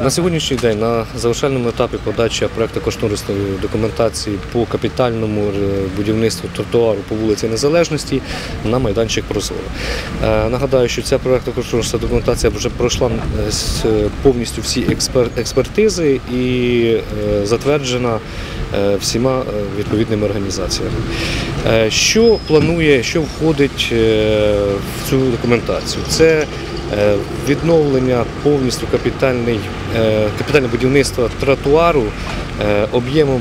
На сьогоднішній день на завершальному етапі подачі проектно-кошторисної документації по капітальному будівництву тротуару по вулиці Незалежності на майданчик Прозоро. Нагадаю, що ця проектно-кошторисна документація вже пройшла повністю всі експертизи і затверджена всіма відповідними організаціями. Що планує, що входить в цю документацію? Це відновлення повністю капітальне будівництво тротуару об'ємом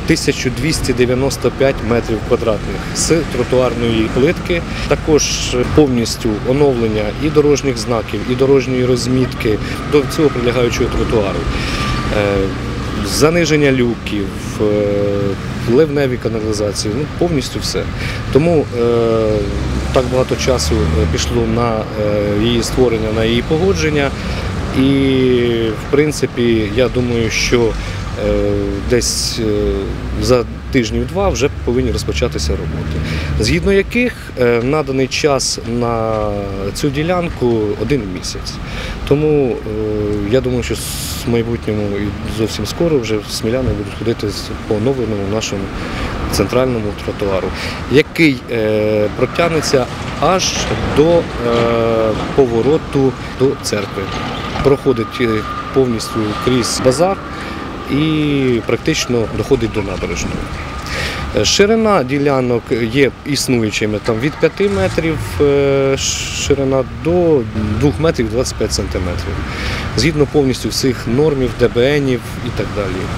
1295 метрів квадратних з тротуарної плитки. Також повністю оновлення і дорожніх знаків, і дорожньої розмітки до цього прилягаючого тротуару. Заниження люків, ливневі каналізації, повністю все. Тому так багато часу пішло на її створення, на її погодження. І, в принципі, я думаю, що десь за тижнів-два вже повинні розпочатися роботи, згідно яких наданий час на цю ділянку 1 місяць. Тому я думаю, що в майбутньому і зовсім скоро вже сміляни будуть ходити по оновленому нашому центральному тротуару, який протягнеться аж до повороту до церкви. Проходить повністю крізь базар і практично доходить до набережної. Ширина ділянок є існуючими від 5 метрів ширина до 2 метрів 25 сантиметрів. Згідно повністю всіх нормів, ДБНів і так далі.